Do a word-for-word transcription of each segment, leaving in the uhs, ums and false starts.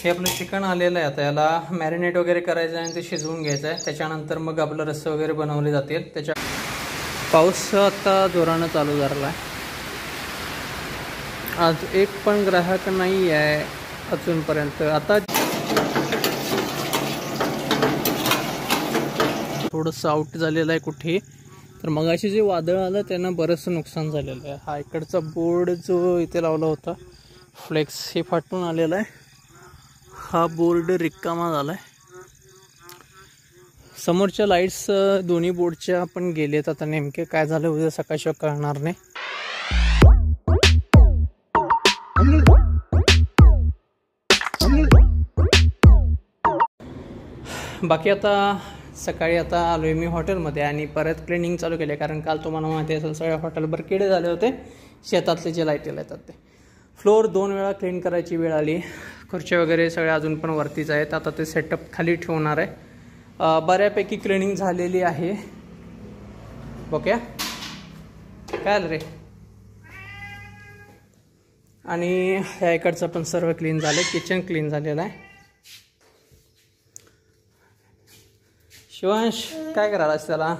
हे आपलं चिकन आलेलं आहे. आता याला मॅरिनेट वगैरे करायचं आहे आणि ते शिजवून घ्यायचं आहे. त्याच्यानंतर मग आपलं रस्से वगैरे बनवले जातील. त्याच्या पाऊस आता जोरानं चालू झाला आहे. आज एक पण ग्राहक नाही आहे अजूनपर्यंत. आता थोडंसं आउट झालेलं आहे कुठे, तर मगाशी जे वादळ आलं त्यानं बरंचसं नुकसान झालेलं आहे. हा इकडचा बोर्ड जो इथे लावला होता फ्लेक्स, हे फाटून आलेला आहे. हा बोर्ड रिकामा झाला आहे. समोरच्या लाईट्स दोन्ही बोर्डच्या पण गेलेत. आता नेमके काय झालं उद्या सकाळशी कळणार नाही. बाकी आता सकाळी आता आलो आहे मी हॉटेलमध्ये आणि परत क्लिनिंग चालू केले, कारण काल तुम्हाला माहिती असेल सगळ्या हॉटेलवर किडे झाले होते. शेतातले जे लाईटीला येतात ते फ्लोअर दोन वेळा क्लीन करायची वेळ आली. खुर्च्या वगैरे सगळ्या अजून पण वरतीच आहेत. आता ते सेटअप खाली ठेवणार आहे. बऱ्यापैकी क्लिनिंग झालेली आहे. ओके, काय आलं रे. आणि ह्या इकडचं पण सर्व क्लीन झालं. किचन क्लीन झालेलं आहे. शिवांश काय करायलास त्याला.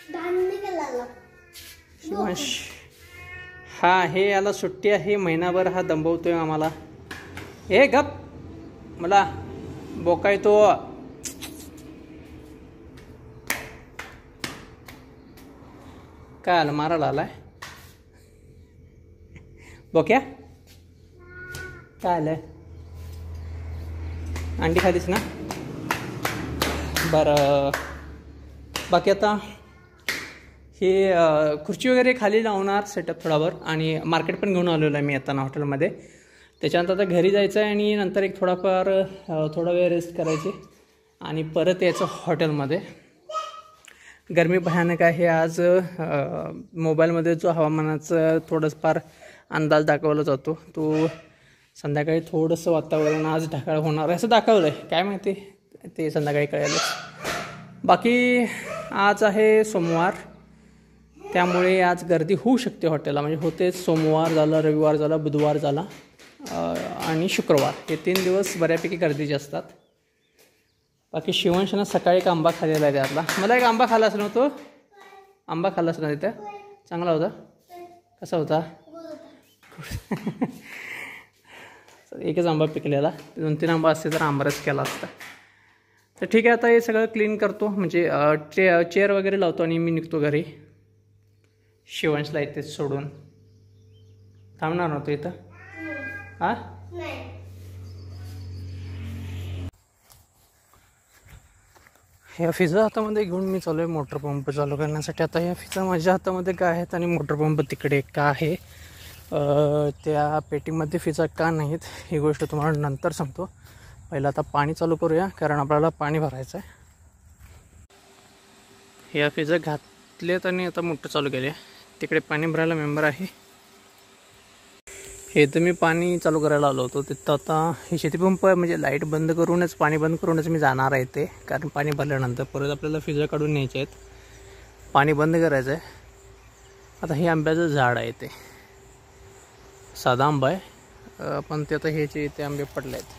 शिवांश हा हे याला सुट्टी आहे महिनाभर. हा दंबवतोय आम्हाला. हे गप, मला बोका येतो. काय आलं, मारायला आलाय बोक्या. काय आलंय, अंडी खालीच ना. बरं, बाकी आता हे खुर्ची वगैरे खाली लावणार सेटअप थोडावर. आणि मार्केट पण घेऊन आलेलो आहे मी आता ना हॉटेलमध्ये. त्याच्यानंतर आता घरी जायचं आहे आणि नंतर एक थोडाफार थोडा वेळ रेस्ट करायची आणि परत यायचं हॉटेलमध्ये. गरमी भयानक आहे आज. मोबाईलमध्ये जो हवामानाचा थोडंफार अंदाज दाखवला जातो तो संध्याकाळी थोडंसं वातावरण आज ढगाळ होणार आहे असं दाखवलं आहे. काय माहिती ते संध्याकाळी कळेल. बाकी आज आहे सोमवार, त्यामुळे आज गर्दी होऊ शकते हॉटेलला. म्हणजे होते, सोमवार झाला, रविवार झाला, बुधवार झाला आणि शुक्रवार, हे तीन दिवस बऱ्यापैकी गर्दीचे असतात. बाकी शिवांशनं सकाळी एक आंबा खाल्लेला आहे त्यातला. मला एक आंबा खाल्लाच नव्हतो. आंबा खाल्लाच ना तिथं. चांगला होता. कसा होता. एकच आंबा पिकलेला. दोन तीन आंबा असते तर आंबारस केला असता. तर ठीक आहे, आता हे सगळं क्लीन करतो. म्हणजे चे चेअर वगैरे लावतो आणि मी निघतो घरी. शिवांशला इथेच सोडून. थांबणार नव्हतं इथं. हां, ह्या फिजा हातामध्ये घेऊन मी चालू आहे मोटर पंप चालू करण्यासाठी. आता ह्या फिजा माझ्या हातामध्ये काय आहेत आणि मोटर पंप तिकडे का आहे, त्या पेटीमध्ये फिजा का नाहीत ही गोष्ट तुम्हाला नंतर सांगतो. पहिलं आता पाणी चालू करूया, कारण आपल्याला पाणी भरायचं आहे. ह्या फिजा घातलेत आणि आता मोटर चालू केले. तिकडे पाणी भरायला मेंबर आहे. हे तर मी पाणी चालू करायला आलो होतो तिथं. आता हे शेतीपंप म्हणजे लाईट बंद करूनच, पाणी बंद करूनच मी जाणार आहे ते, कारण पाणी भरल्यानंतर परत आपल्याला फिजा काढून न्यायचे आहेत. पाणी बंद करायचं आहे. आता हे आंब्याचं झाड आहे, ते साधा आंबा आहे पण ते आता हे जे ते आंबे पडले आहेत.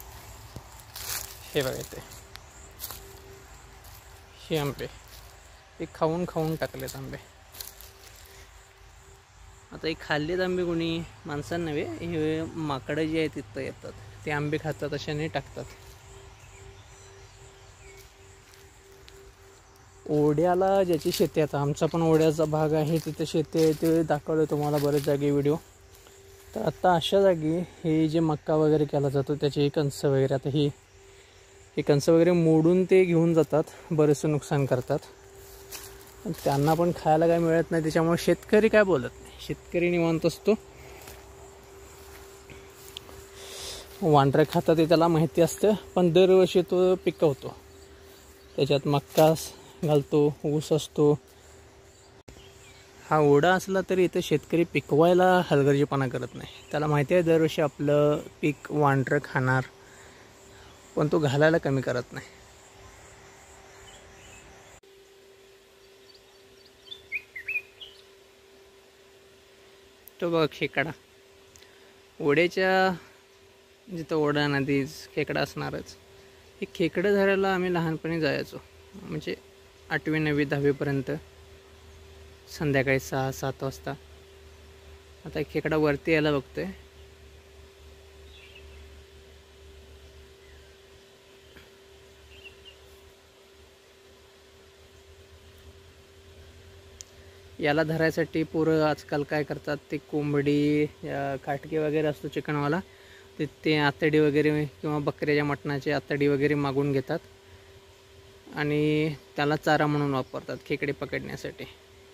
हे बघा ते हे आंबे ते खाऊन खाऊन टाकलेत आंबे. आता हे खाल्लेत आंबे कोणी माणसांना नव्हे, हे माकडं जे आहेत तिथं येतात ते आंबे खातात, अशाने टाकतात. ओढ्याला ज्याची शेती, आता आमचा पण ओढ्याचा भाग आहे तिथे शेती आहे, ते दाखवलं तुम्हाला बरेच जागी व्हिडिओ. तर आता अशा जागी हे जे मक्का वगैरे केला जातो त्याचे कणस वगैरे, आता ही हे कणस वगैरे मोडून ते घेऊन जातात, बरेचसं नुकसान करतात. त्यांना पण खायला काय मिळत नाही, त्याच्यामुळे शेतकरी काय बोलत नाही. शेतकरी निवांत असतो. वांढरं खातात ते त्याला माहिती असतं, पण दरवर्षी तो पिकवतो. त्याच्यात मक्का घालतो, ऊस असतो. हा ओढा असला तरी इथं शेतकरी पिकवायला हलगर्जीपणा करत नाही. त्याला माहिती आहे दरवर्षी आपलं पीक वांढरं खाणार, पण तो घालायला कमी करत नाही. तो बघ खेकडा ओढ्याच्या जिथं ओढा नदी खेकडा असणारच. हे खेकडं धरायला आम्ही लहानपणी जायचो, म्हणजे आठवी नववी दहावीपर्यंत, संध्याकाळी सहा सात वाजता. आता खेकडा वरती यायला बघतोय. याला धरायसाठी पोरं आजकाल काय करतात, ते कोंबडी काटकी वगैरे असतो चिकनवाला, ते ते आतडी वगैरे किंवा बकऱ्याच्या मटणाची आतडी वगैरे मागून घेतात आणि त्याला चारा म्हणून वापरतात खेकडे पकडण्यासाठी.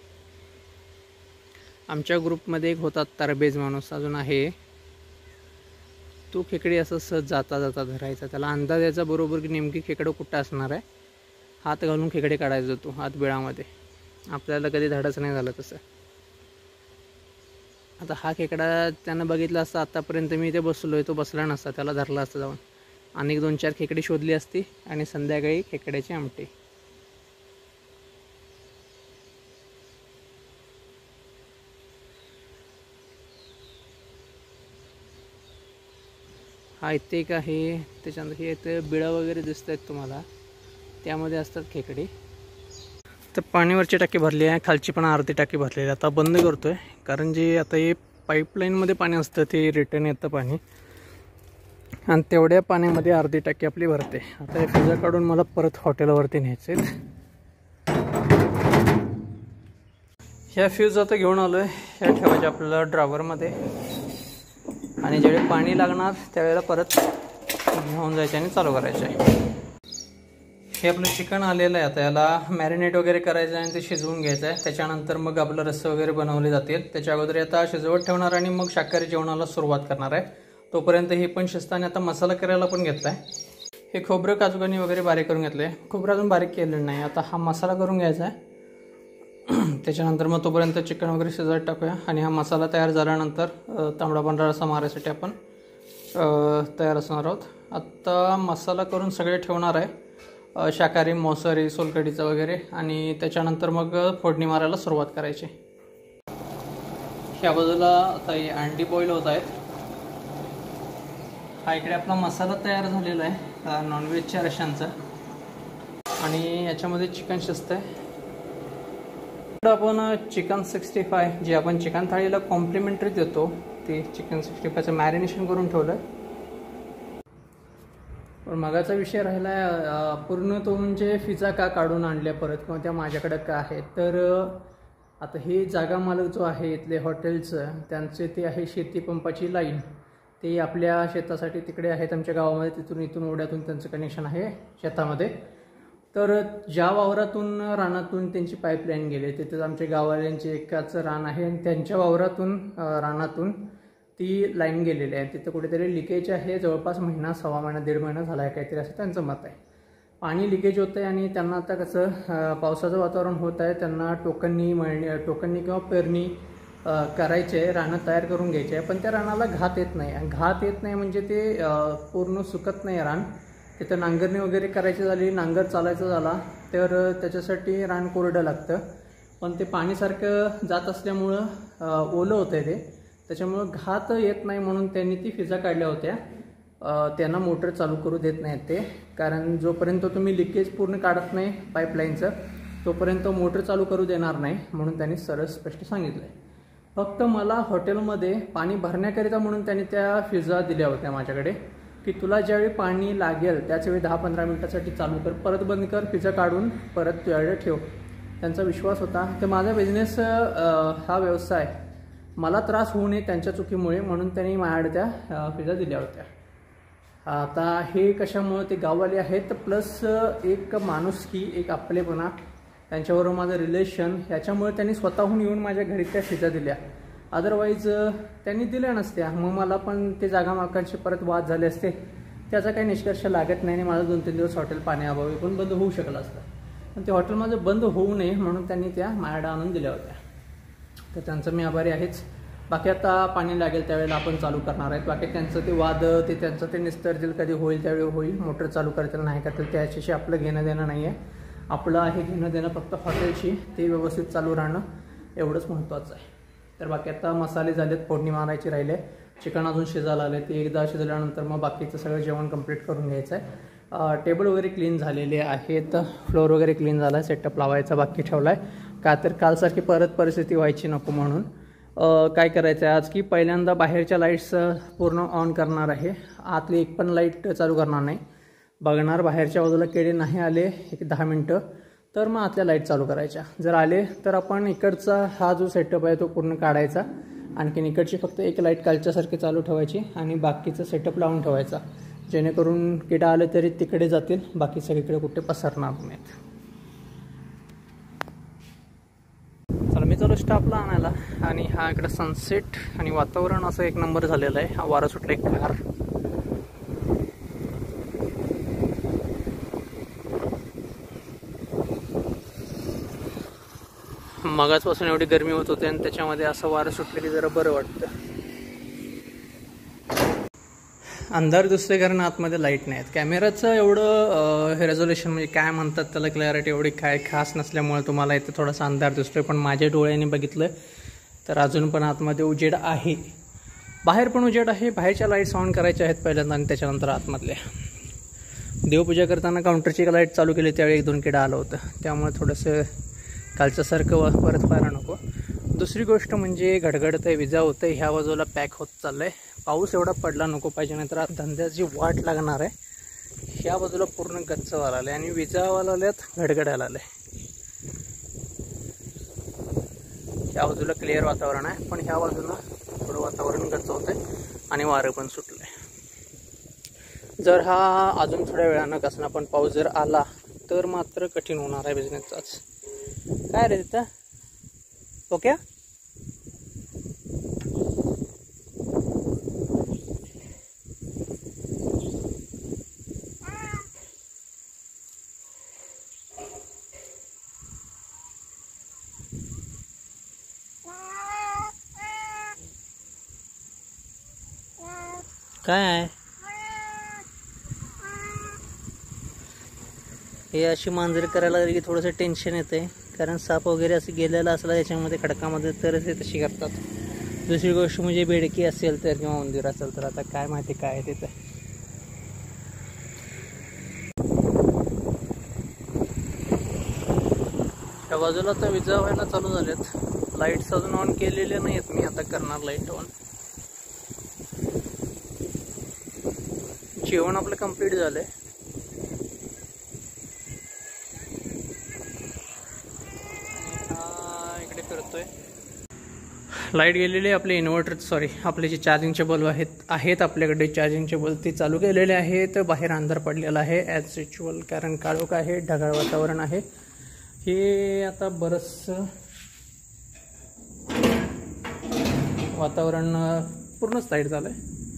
आमच्या ग्रुपमध्ये एक होता तरबेज माणूस, अजून आहे, तो खेकडे असं सहज जाता जाता धरायचा. त्याला अंदाज यायचा बरोबर की नेमकी खेकडं कुठं असणार आहे. हात घालून खेकडे काढायचा तो हात बिळामध्ये. आपल्याला कधी धाडच नाही झालं तसं. आता हा खेकडा त्यानं बघितला असता, आत्तापर्यंत मी इथे बसलो आहे, तो बसला नसता, त्याला धरला असता जाऊन. आणि दोन चार खेकडे शोधली असती आणि संध्याकाळी खेकड्याची आमटी. हा इथे एक आहे, त्याच्यानंतर हे इथे बिळं वगैरे दिसत आहेत तुम्हाला, त्यामध्ये असतात खेकडे. तर पाणीवरची टाकी भरली आहे, खालची पण अर्धी टाकी भरलेली आहे. आता बंद करतो आहे, कारण जे आता हे पाईपलाईनमध्ये पाणी असतं ते रिटर्न येतं पाणी, आणि तेवढ्या पाण्यामध्ये अर्धी टाकी आपली भरते. आता हे फ्युजा काढून मला परत हॉटेलवरती न्यायचे आहेत. ह्या फ्यूज आता घेऊन आलो आहे, ह्या ठेवायच्या आपल्याला ड्रायव्हरमध्ये, आणि ज्यावेळी पाणी लागणार त्यावेळेला परत घेऊन जायचे आणि चालू करायचे आहे. हे आपलं चिकन आलेलं आहे, आता याला मॅरिनेट वगैरे करायचं आहे आणि ते शिजवून घ्यायचं आहे. त्याच्यानंतर मग आपलं रस्से वगैरे बनवले जातील. त्याच्या अगोदर आता शिजवत ठेवणार आणि मग शाकाहारी जेवणाला सुरुवात करणार आहे. तोपर्यंत हे पण शिजतं आणि आता मसाला करायला पण घेतला आहे. हे खोबरं काजूगणी वगैरे बारीक करून घेतलं आहे. खोबरं अजून बारीक केलेलं नाही. आता हा मसाला करून घ्यायचा आहे. त्याच्यानंतर मग तोपर्यंत चिकन वगैरे शिजवत टाकूया. आणि हा मसाला तयार झाल्यानंतर तांबडा पांढरा रस्सा मारायसाठी आपण तयार असणार आहोत. आत्ता मसाला करून सगळे ठेवणार आहे, शाकाहारी, मोसरी, सोलकढीचं वगैरे, आणि त्याच्यानंतर मग फोडणी मारायला सुरुवात करायची. ह्या बाजूला आता हे अंडी बॉईल होत आहेत. हा इकडे आपला मसाला तयार झालेला आहे नॉनव्हेजच्या रश्श्यांचा, आणि याच्यामध्ये चिकन शिजतं आहे. आपण चिकन सिक्स्टी फाय जे आपण चिकन थाळीला कॉम्प्लिमेंटरी देतो, ते चिकन सिक्स्टी फायचं मॅरिनेशन करून ठेवलं आहे. पण मगाचा विषय राहिला आहे पूर्ण तो, म्हणजे फिजा का काढून आणल्या परत, किंवा त्या माझ्याकडं का आहे. तर आता हे जागा मालक जो आहे इथले हॉटेलचं, त्यांचे ते आहे शेती पंपाची लाईन. ते आपल्या शेतासाठी तिकडे आहेत आमच्या गावामध्ये, तिथून इथून ओढ्यातून त्यांचं कनेक्शन आहे शेतामध्ये. तर ज्या वावरातून रानातून त्यांची पाईपलाईन गेले, तिथेच आमच्या गाववाल्यांचे एकाचं रान आहे, आणि त्यांच्या वावरातून रानातून ती लाईन गेलेली आहे. तिथं कुठेतरी लिकेज आहे. जवळपास महिना सव्वा महिना दीड महिना झाला आहे काहीतरी, असं त्यांचं मत आहे. पाणी लिकेज होतं आहे, आणि त्यांना आता कसं पावसाचं वातावरण होत आहे, त्यांना टोकननी मळणी टोकननी किंवा पेरणी करायचे आहे, रानं तयार करून घ्यायचे आहे. पण त्या रानाला घात येत नाही. आणि घात येत नाही म्हणजे ते पूर्ण सुकत नाही रान. तिथं नांगरणी वगैरे करायची झाली, नांगर चालायचा झाला, तर त्याच्यासाठी रान कोरडं लागतं. पण ते पाणीसारखं जात असल्यामुळं ओलं होतं आहे ते, त्याच्यामुळं घात येत नाही. म्हणून त्यांनी ती फिजा काढल्या होत्या. त्यांना मोटर चालू करू देत नाहीत ते, कारण जोपर्यंत तुम्ही लिकेज पूर्ण काढत नाही पाईपलाईनचं, तोपर्यंत मोटर चालू करू देणार नाही, म्हणून त्यांनी सरळ स्पष्ट सांगितलं आहे. फक्त मला हॉटेलमध्ये पाणी भरण्याकरिता म्हणून त्यांनी त्या फिजा दिल्या होत्या माझ्याकडे, की तुला ज्यावेळी पाणी लागेल त्याचवेळी दहा पंधरा मिनटासाठी चालू कर, परत बंद कर, फिजा काढून परत तुझ्याकडे ठेव. त्यांचा विश्वास होता. तर माझा बिझनेस हा व्यवसाय मला त्रास होऊ नये त्यांच्या चुकीमुळे, म्हणून त्यांनी माझ्याकडे त्या फिजा दिल्या होत्या. आता हे कशामुळे, ते गाववाले आहेत, प्लस एक माणुसकी, एक आपलेपणा, त्यांच्याबरोबर माझं रिलेशन, ह्याच्यामुळे त्यांनी स्वतःहून येऊन माझ्या घरी त्या फिजा दिल्या. अदरवाईज त्यांनी दिल्या नसत्या, मग मला पण ते जागा मालकांशी परत वाद झाले असते. त्याचा काही निष्कर्ष लागत नाही, आणि माझं दोन तीन दिवस हॉटेल पाण्याअभावी पण बंद होऊ शकलं असतं. पण ते हॉटेल माझं बंद होऊ नये म्हणून त्यांनी त्या माझ्याकडे आणून दिल्या होत्या. तर त्यांचं मी आभारी आहेच. बाकी आता पाणी लागेल त्यावेळेला आपण चालू करणार आहेत. बाकी त्यांचं ते वाद, ते त्यांचं ते निस्तरतील, कधी होईल त्यावेळी होईल. मोटर चालू करतील नाही करतील त्याच्याशी आपलं घेणं देणं नाही आहे. आपलं आहे घेणं देणं फक्त हॉटेलशी, ते व्यवस्थित चालू राहणं एवढंच महत्त्वाचं आहे. तर बाकी आता मसाले झालेत, फोडणी मारायची राहिले. चिकन अजून शिजायला आले, ते एकदा शिजल्यानंतर मग बाकीचं सगळं जेवण कंप्लीट करून घ्यायचं आहे. टेबल वगैरे क्लीन झालेले आहेत, फ्लोअर वगैरे क्लीन झाला आहे, सेटअप लावायचा बाकी ठेवला आहे का तर कालसारखी परत परिस्थिती व्हायची नको म्हणून. काय करायचं आहे आज की पहिल्यांदा बाहेरच्या लाईट्स पूर्ण ऑन करणार आहे, आतली एक पण लाईट चालू करणार नाही. बघणार बाहेरच्या बाजूला किडे नाही आले एक दहा मिनटं तर मग आतल्या लाईट चालू करायच्या. जर आले तर आपण इकडचा हा जो सेटअप आहे तो पूर्ण काढायचा, आणखीन इकडची फक्त एक लाईट कालच्यासारखी चालू ठेवायची आणि बाकीचं सेटअप लावून ठेवायचा, जेणेकरून किडा आले तरी तिकडे जातील, बाकी सगळीकडे कुठे पसरणार नाहीत. चला मी चलो स्टाफला आणायला, आणि हा इकडे सनसेट आणि वातावरण असं एक नंबर झालेलं आहे. हा वारा सुटला एक कार. मगाचपासून एवढी गरमी होत होती आणि त्याच्यामध्ये असं वारं सुटलेली जरा बरं वाटतं. अंधार दिसतोय कारण आतमध्ये लाईट नाही आहेत. कॅमेराचं एवढं हे रेझोल्युशन म्हणजे काय म्हणतात त्याला, क्लॅरिटी एवढी काय खास नसल्यामुळे तुम्हाला इथे थोडासा अंधार दिसतोय, पण माझ्या डोळ्याने बघितलं तर अजून पण आतमध्ये उजेड आहे, बाहेर पण उजेड आहे. बाहेरच्या लाईट्स ऑन करायच्या आहेत पहिल्यांदा आणि त्याच्यानंतर आतमधल्या. देवपूजा करताना काउंटरची लाईट चालू केली त्यावेळी एक दोन किडा आलं होतं, त्यामुळे थोडंसं कालच्यासारखं परत व्हायला नको. दुसरी गोष्ट म्हणजे घडघडतं आहे, विजा होतं आहे, ह्या बाजूला पॅक होत चाललं आहे. पाऊस एवढा पडला नको पाहिजे, नाहीतर आज धंद्याची वाट लागणार आहे. ह्या बाजूला पूर्ण गच्च व्हायला आलं आहे आणि विजा व्हायला आल्यात, घडघडायला आलं आहे. ह्या बाजूला क्लिअर वातावरण आहे, पण ह्या बाजूला थोडं वातावरण गच्च होतं आहे आणि वारं पण सुटलं आहे. जर हा अजून थोड्या वेळानं कसं पण पाऊस जर आला तर मात्र कठीण होणार आहे बिझनेसचाच. काय रे तिथं ओके. काय आहे हे अशी मांजर करायला लागली की थोडंसं टेन्शन येते, कारण साप वगैरे असं गेलेला असला त्याच्यामध्ये खडकामध्ये तरच ते तशी करतात. दुसरी गोष्ट म्हणजे बेडकी असेल तर किंवा उंदीर असेल तर आता काय माहिती काय आहे तिथं. त्या बाजूला तर विजा व्हायला चालू झाल्यात, लाईट्स अजून ऑन केलेले नाहीत, मी आता करणार लाईट ऑन. जेवण आपलं कंप्लीट झालंय. इकडे फिरतोय. लाईट गेलेली आपले इन्व्हर्टर सॉरी आपले जे चार्जिंगचे बल्ब आहेत आहेत आपल्याकडे चार्जिंगचे बल्ब ते चालू केलेले आहेत. बाहेर अंधार पडलेला आहे ॲज युज्युअल, कारण काळोख आहे, ढगाळ वातावरण आहे. हे आता बरंचसं वातावरण पूर्णच लाईट झालंय,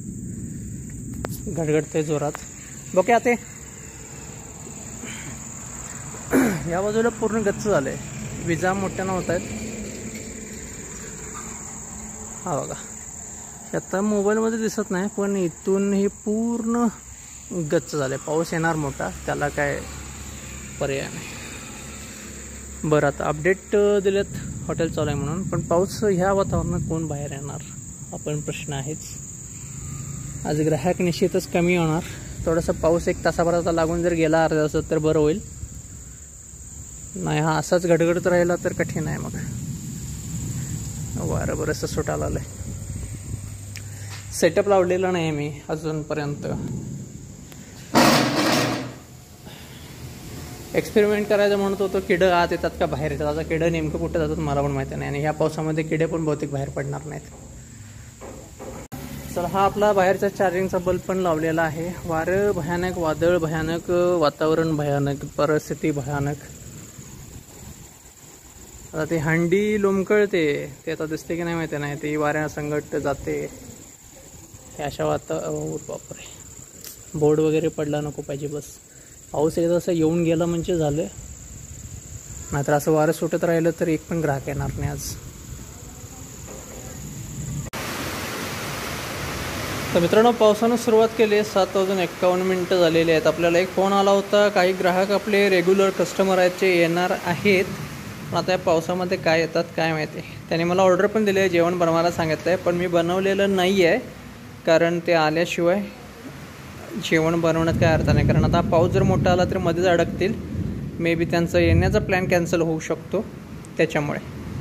घडघडते जोरात. बघा ते या बाजूला पूर्ण गच्च झालंय, विजा मोठ्यानं होत आहेत. हा बघा आता मोबाईलमध्ये दिसत नाही, पण इथून हे पूर्ण गच्च झालंय. पाऊस येणार मोठा, त्याला काय पर्याय नाही. बरं आता अपडेट दिलेत हॉटेल चालू आहे म्हणून, पण पाऊस ह्या वातावरणात कोण बाहेर येणार हा पण प्रश्न आहेच. आज ग्राहक निश्चितच कमी होणार. थोडासा पाऊस एक तासाभराचा लागून जर गेला अर्धा तासात तर बरं होईल, नाही हा असाच घडघडत राहिला तर कठीण आहे. मग वारं बरंचसं सुटायला आलंय. सेटअप लावलेला नाही मी अजूनपर्यंत, एक्सपेरिमेंट करायचं म्हणत होतो. किडं आत येतात का बाहेर येतात, आता किडं नेमकं कुठं जातात मला पण माहिती नाही, आणि ह्या पावसामध्ये किडे पण बहुतेक बाहेर पडणार नाहीत. चला हा आपला बाहेरचा चार्जिंगचा बल्ब पण लावलेला आहे. वारं भयानक, वादळ भयानक, वातावरण भयानक, परिस्थिती भयानक. आता ते हंडी लोंबकळते ते आता दिसते की नाही माहिती नाही, ते वाऱ्या संगट जाते. हे अशा वाता बापरे, बोर्ड वगैरे पडला नको पाहिजे बस. पाऊस एकदा असं येऊन गेला म्हणजे झालं, नाहीतर असं वारं सुटत राहिलं तर एक पण ग्राहक येणार नाही आज. तर मित्रांनो पावसानं सुरुवात केली आहे, सात वाजून एक्कावन्न मिनटं झालेली आहेत. आपल्याला एक फोन आला होता, काही ग्राहक आपले रेग्युलर कस्टमर आहेत ते येणार आहेत, पण आता या पावसामध्ये काय येतात काय माहिती. त्याने मला ऑर्डर पण दिली आहे, जेवण बनवायला सांगितलं आहे, पण मी बनवलेलं नाही आहे. कारण ते आल्याशिवाय जेवण बनवण्यात काय अर्थ नाही. कारण आता पाऊस जर मोठा आला तर मध्येच अडकतील. मे बी त्यांचा येण्याचा प्लॅन कॅन्सल होऊ शकतो त्याच्यामुळे.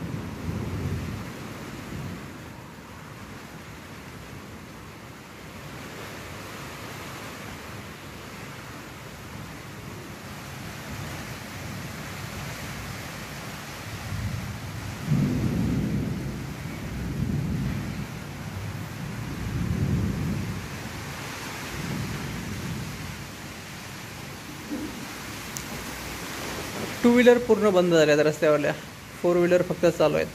टू व्हीलर पूर्ण बंद झाल्यात रस्त्यावरल्या. फोर व्हीलर फक्त चालू आहेत.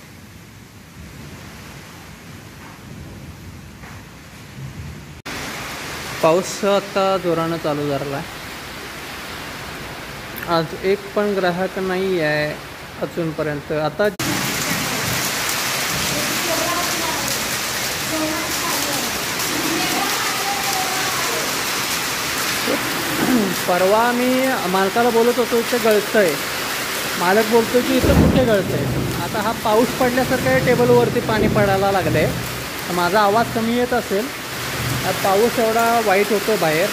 पाऊस आता जोरानं चालू झाला आहे. आज एक पण ग्राहक नाही आहे अजूनपर्यंत. आता परवा मी मालकाला बोलत होतो इथं गळतं आहे. मालक बोलतो की इथं कुठे गळतं आहे. आता हा पाऊस पडल्यासारखं आहे, टेबलवरती पाणी पडायला लागलं आहे. माझा आवाज कमी येत असेल. पाऊस एवढा वाईट होतो बाहेर.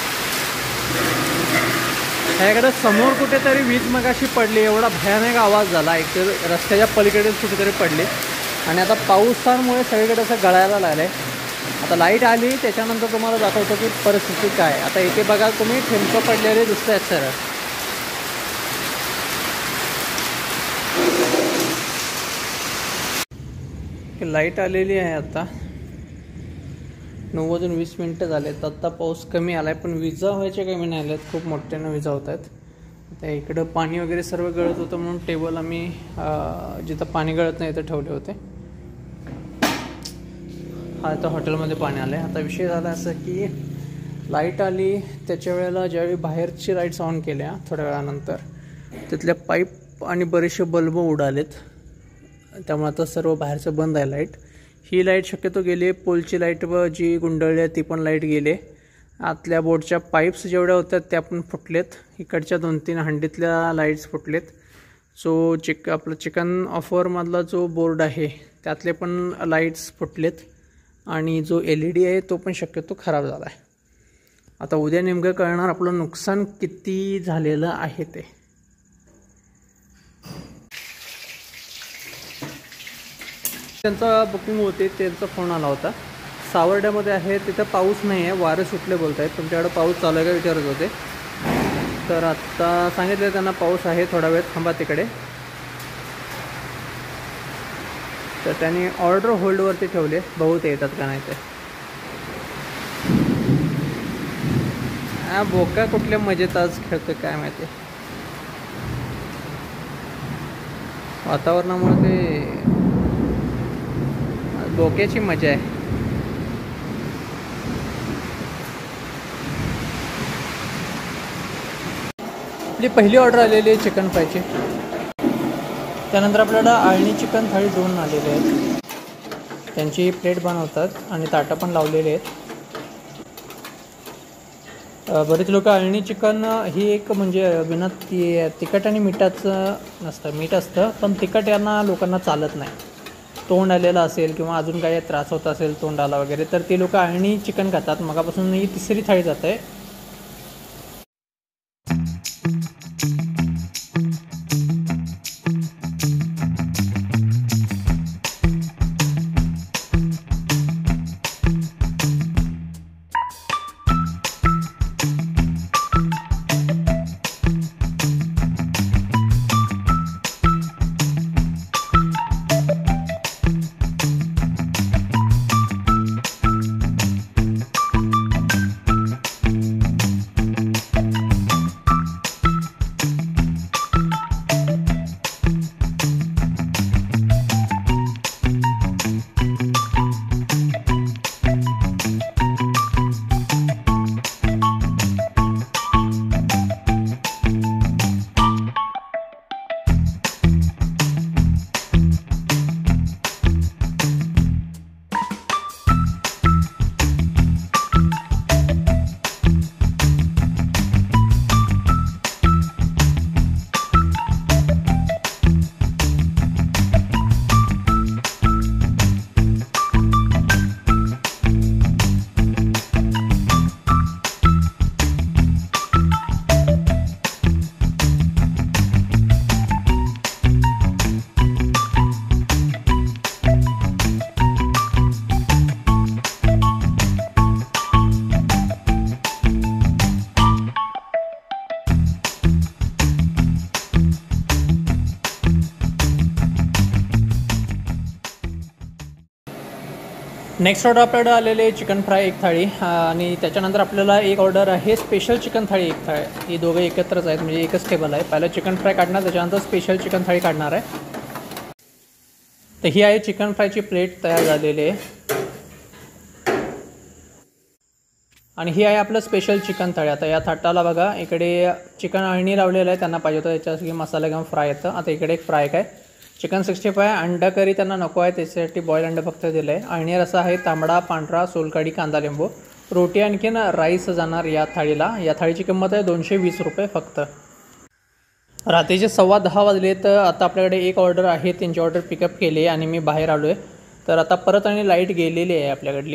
ह्याकडे समोर कुठेतरी वीज मगाशी पडली, एवढा भयानक आवाज झाला. एक तर रस्त्याच्या पलीकडे कुठेतरी पडली आणि आता पावसामुळे सगळीकडे असं गळायला लागलं आहे. आता लाईट आली त्याच्यानंतर तुम्हाला दाखवतो की परिस्थिती काय. आता इथे बघा तुम्ही, ठिंप पडलेले दिसत आहेत सरळ. लाईट आलेली आहे. आता नऊ वाजून वीस मिनटं झालेत. आत्ता पाऊस कमी आला आहे पण विजा व्हायच्या कमी नाही आल्यात. खूप मोठ्यानं विजा होत आहेत. आता इकडं पाणी वगैरे सर्व गळत होतं म्हणून टेबल आम्ही जिथं पाणी गळत नाही तिथं ठेवले होते. हा आता हॉटेलमध्ये पाणी आलं आहे. आता विषय झाला असं की लाईट आली त्याच्या वेळेला ज्यावेळी बाहेरची लाईट्स ऑन केल्या थोड्या वेळानंतर तिथल्या पाईप आणि बरेचसे बल्ब उडालेत. त्यामुळे आता सर्व बाहेरचं बंद आहे लाईट. ही लाईट शक्यतो गेली आहे. पोलची लाईट व जी गुंडळली आहे ती पण लाईट गेली. आतल्या बोर्डच्या पाईप्स जेवढ्या होत्या त्या पण फुटलेत. इकडच्या दोन तीन हंडीतल्या लाईट्स फुटलेत. जो चिक आपलं चिकन ऑफरमधला जो बोर्ड आहे त्यातले पण लाईट्स फुटलेत आणि जो एल ई डी आहे तो पण शक्यतो खराब झाला आहे. आता उद्या नेमकं कळणार आपलं नुकसान किती झालेलं आहे ते. त्यांचा बुकिंग होते त्यांचा फोन आला होता. सावर्ड्यामध्ये आहे तिथं पाऊस नाही आहे, वारं सुटले बोलत आहेत. तुमच्याकडे पाऊस चालू आहे का विचारत होते. तर आत्ता सांगितलं त्यांना पाऊस आहे, थोडा वेळ थांबा तिकडे. तर त्यांनी ऑर्डर होल्डवरती ठेवले, बहुत येतात का नाही ते. हा बोका कुठल्या मजेत आज खेळतो काय माहिती. वातावरणामुळे ते बोक्याची मजा आहे. आपली पहिली ऑर्डर आलेली आहे चिकन फ्रायची. त्यानंतर आपल्याला आळणी चिकन थाळी दोन आलेले आहेत. त्यांची प्लेट बनवतात आणि ताटं पण लावलेले आहेत. बरेच लोक आळणी चिकन ही एक म्हणजे बिना ती तिखट आणि मिठाचं नसतं, मीठ असतं पण तिखट यांना लोकांना चालत नाही. तोंड आलेलं असेल किंवा अजून काही त्रास होत असेल तोंडाला वगैरे तर ते लोक आळणी चिकन खातात. मगापासून ही तिसरी थाळी जात आहे. नेक्स्ट ऑर्डर आपल्याकडे आलेले चिकन फ्राय एक थाळी आणि त्याच्यानंतर आपल्याला एक ऑर्डर आहे स्पेशल चिकन थाळी एक थाळी. ही दोघं एकत्रच आहेत म्हणजे एकच टेबल आहे. पहिलं चिकन फ्राय काढणार त्याच्यानंतर स्पेशल चिकन थाळी काढणार आहे. तर ही आहे चिकन फ्रायची प्लेट तयार झालेली आहे आणि ही आहे आपलं स्पेशल चिकन थाळी. आता या थाटाला बघा इकडे चिकन अळणी लावलेलं आहे, त्यांना पाहिजे होतं त्याच्यासाठी मसाला घेऊन फ्राय येतं. आता इकडे एक फ्राय काय चिकन सिक्स्टी फाय अंडा करी त्यांना नको आहे त्याच्यासाठी बॉईल अंडा फक्त दिलं आहे. अळणी रस्सा आहे, तांबडा पांढरा सोलकढी कांदा लिंबू, रोटी आणखीन राईस जाणार या थाळीला. या थाळीची किंमत आहे दोनशे वीस रुपये फक्त. रात्रीचे सव्वा दहा वाजले तर आता आपल्याकडे एक ऑर्डर आहे, त्यांची ऑर्डर पिकअप केली आणि मी बाहेर आलो आहे. तर आता परत आणि लाईट गेलेली आहे आपल्याकडली.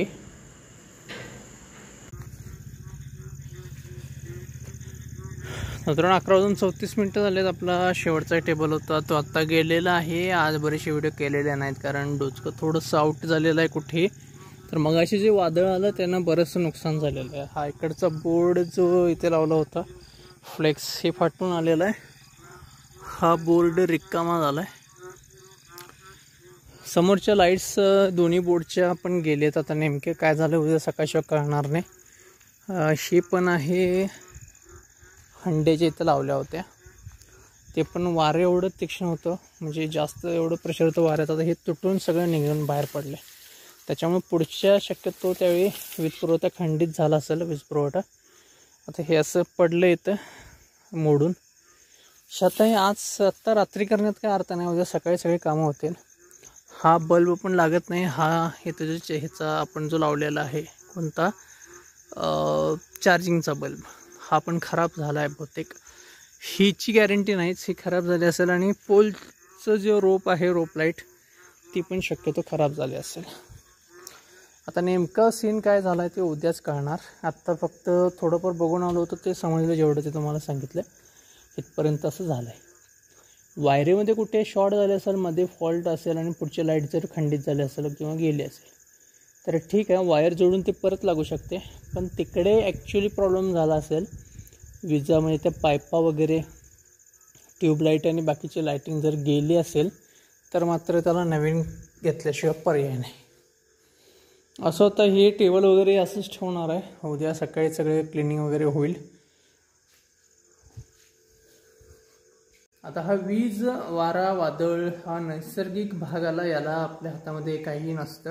मित्रांनो अकरा वाजून चौतीस मिनटं झालेत. आपला शेवटचा टेबल होता तो आत्ता गेलेला आहे. आज बरेचसे व्हिडिओ केलेले नाहीत कारण डोचकं थोडंसं आउट झालेलं आहे कुठे. तर मग अशी जे वादळ आलं त्यानं बरंचसं नुकसान झालेलं आहे. हा इकडचा बोर्ड जो इथे लावला होता फ्लेक्स हे फाटून आलेला आहे. हा बोर्ड रिकामा झाला आहे. समोरच्या लाईट्स दोन्ही बोर्डच्या पण गेलेत. आता नेमके काय झालं उद्या सकाळशिवाय कळणार नाही. ही पण आहे हंड्याच्या इथं लावल्या होत्या, ते पण वारे एवढं तीक्ष्ण होतं म्हणजे जास्त एवढं प्रेशर होतं वाऱ्यात. आता हे तुटून सगळं निघून बाहेर पडले. त्याच्यामुळे पुढच्या शक्यतो त्यावेळी वीज पुरवठा खंडित झाला असेल वीज पुरवठा. आता हे असं पडलं इथं मोडून. आता आज आत्ता रात्री करण्यात काय अर्थ नाही, उद्या सकाळी सगळे कामं होतील. हा बल्ब पण लागत नाही. हा इथं जो ह्याचा आपण जो लावलेला आहे कोणता चार्जिंगचा बल्ब हा पण खराब झाला आहे बहुतेक. हीची गॅरंटी नाहीच, ही खराब झाली असेल. आणि पोलचं जो रोप आहे रोप लाईट ती पण शक्यतो खराब झाली असेल. आता नेमकं सीन काय झाला आहे ते उद्याच कळणार. आत्ता फक्त थोडंफार बघून आलो होतं ते समजलं जेवढं ते तुम्हाला सांगितलं इथपर्यंत असं झालं आहे. वायरीमध्ये कुठे शॉर्ट झाले असेल, मध्ये फॉल्ट असेल आणि पुढचे लाईट जर खंडित झाले असेल किंवा गेले असेल तर ठीक आहे, वायर जोडून ते परत लागू शकते. पण तिकडे ॲक्च्युली प्रॉब्लेम झाला असेल विजा म्हणजे त्या पायपा वगैरे ट्यूबलाईट आणि बाकीची लाईटिंग जर गेली असेल तर मात्र त्याला नवीन घेतल्याशिवाय पर्याय नाही. असं होतं. हे टेबल वगैरे असंच ठेवणार आहे. उद्या सकाळी सगळे क्लिनिंग वगैरे होईल. आता हा वीज वारा वादळ हा नैसर्गिक भाग आला, याला आपल्या हातामध्ये काही नसतं.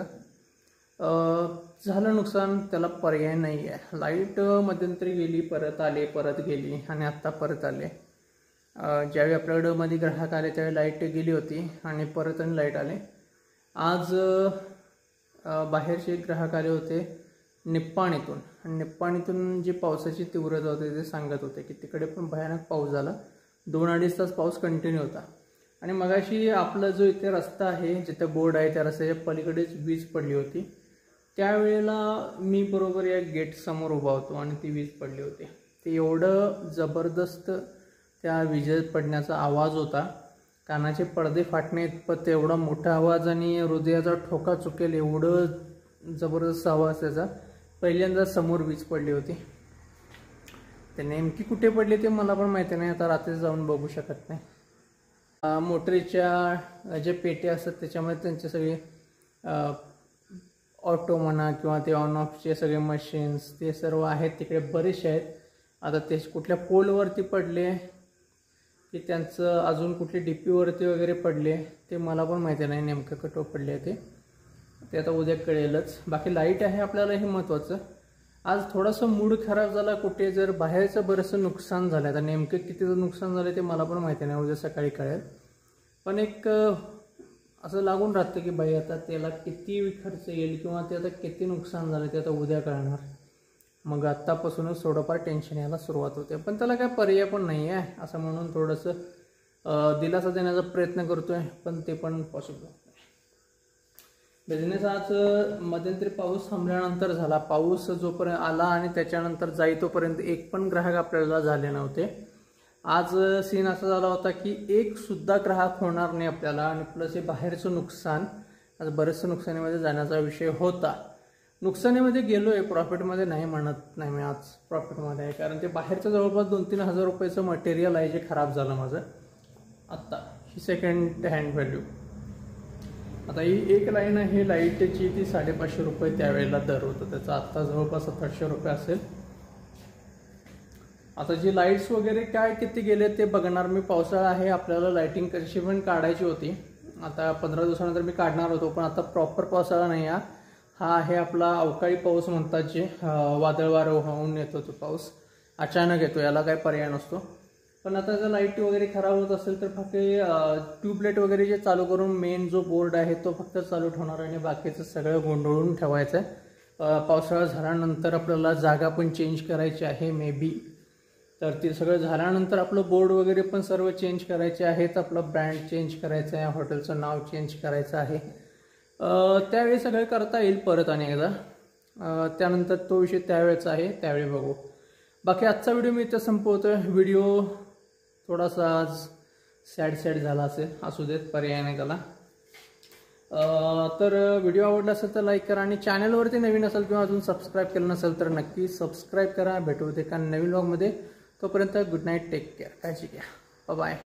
झालं नुकसान त्याला पर्याय नाही आहे. लाईट मध्यंतरी गेली परत आले परत गेली आणि आत्ता परत आले. ज्यावेळी आपल्याकडं मध्ये ग्राहक आले त्यावेळी लाईट गेली होती आणि परत आणि लाईट आले. आज बाहेरचे ग्राहक आले होते निप्पाणीतून आणि निप्पाणीतून जी पावसाची तीव्रता होती ते सांगत होते की तिकडे पण भयानक पाऊस झाला. दोन अडीच तास पाऊस कंटिन्यू होता. आणि मगाशी आपला जो इथे रस्ता आहे जिथे बोर्ड आहे त्या रस्त्याच्या पलीकडेच वीज पडली होती. त्यावेळेला मी बरोबर या गेट समोर उभा होतो आणि ती वीज पडली होती. ते एवढं जबरदस्त त्या विजेत पडण्याचा आवाज होता, कानाचे पडदे फाटणे इतपत एवढा मोठा आवाज आणि हृदयाचा ठोका चुकेल एवढं जबरदस्त आवाज त्याचा. पहिल्यांदा समोर वीज पडली होती. ते नेमकी कुठे पडली ते मला पण माहिती नाही, आता रात्री जाऊन बघू शकत नाही. मोटरीच्या जे पेटी असतात त्याच्यामध्ये त्यांचे सगळे ऑटो म्हणा किंवा ते ऑन ऑफचे सगळे मशीन्स ते सर्व आहेत तिकडे बरेचसे आहेत. आता ते कुठल्या पोलवरती पडले की त्यांचं अजून कुठले डी पीवरती वगैरे पडले ते मला पण माहिती नाही नेमकं कटो पडले ते ते आता उद्या कळेलच. बाकी लाईट आहे आपल्याला हे महत्त्वाचं. आज थोडंसं मूड खराब झाला कुठे जर बाहेरचं बरंचसं नुकसान झालं. आता नेमकं कितीचं नुकसान झालं ते मला पण माहिती नाही, उद्या सकाळी कळेल. पण एक असं लागून राहतं की बाई आता त्याला किती खर्च येईल किंवा ते आता किती नुकसान झालं ते आता उद्या कळणार. मग आत्तापासूनच थोडंफार टेन्शन यायला सुरुवात होते. पण त्याला काय पर्याय पण नाही आहे असं म्हणून थोडंसं दिलासा देण्याचा प्रयत्न करतो आहे, पण ते पण पॉसिबल होत नाही. बिझनेस आज मध्यंतरी पाऊस थांबल्यानंतर झाला. पाऊस जोपर्यंत आला आणि त्याच्यानंतर जाई तोपर्यंत एक पण ग्राहक आपल्याला झाले नव्हते. आज सीन असा झाला होता की एक सुद्धा ग्राहक होणार नाही आपल्याला आणि प्लस हे बाहेरचं नुकसान आज बरेचसं नुकसानीमध्ये जाण्याचा विषय होता. नुकसानीमध्ये गेलो आहे, प्रॉफिटमध्ये नाही म्हणत नाही मी आज प्रॉफिटमध्ये आहे, कारण ते बाहेरचं जवळपास दोन तीन हजार रुपयाचं मटेरियल आहे जे खराब झालं माझं आत्ता. ही सेकंड हँड व्हॅल्यू आता ही एक लाईन आहे लाईटची, ती साडेपाचशे रुपये त्यावेळेला दर होतं त्याचा, आत्ता जवळपास सतराशे रुपये असेल. आता जी लाईट्स वगैरे काय किती गेले ते बघणार मी. पावसाळा आहे, आपल्याला लाईटिंग कशी पण काढायची होती. आता पंधरा दिवसानंतर मी काढणार होतो, पण आता प्रॉपर पावसाळा नाही हा हा आहे आपला अवकाळी पाऊस म्हणतात, जे वादळ वारं होऊन येतो तो पाऊस, अचानक येतो, याला काही पर्याय नसतो. पण आता जर लाईट वगैरे खराब होत असेल तर फक्त ट्यूबलाईट वगैरे जे चालू करून मेन जो बोर्ड आहे तो फक्त चालू ठेवणार आणि बाकीचं सगळं गोंधळून ठेवायचं आहे. पावसाळा झाल्यानंतर आपल्याला जागा पण चेंज करायची आहे मे बी, तर ते सगळं झाल्यानंतर आपलं बोर्ड वगैरे पण सर्व चेंज करायचे आहेत, आपलं ब्रँड चेंज करायचं आहे, हॉटेलचं नाव चेंज करायचं आहे. त्यावेळी सगळं करता येईल परत आणि एकदा, त्यानंतर तो विषय त्यावेळेचा आहे, त्यावेळी बघू. बाकी आजचा व्हिडिओ मी इथं संपवतो. व्हिडिओ थोडासा आज सॅड सॅड झाला असेल, असू देत, पर्याय नाही त्याला. तर व्हिडिओ आवडला असेल तर लाईक करा आणि चॅनलवरती नवीन असेल किंवा अजून सबस्क्राईब केलं नसेल तर नक्की सबस्क्राईब करा. भेटू एका नवीन व्लॉगमध्ये. तोपर्यंत गुड नाईट, टेक केअर, काळजी घ्या, बाय.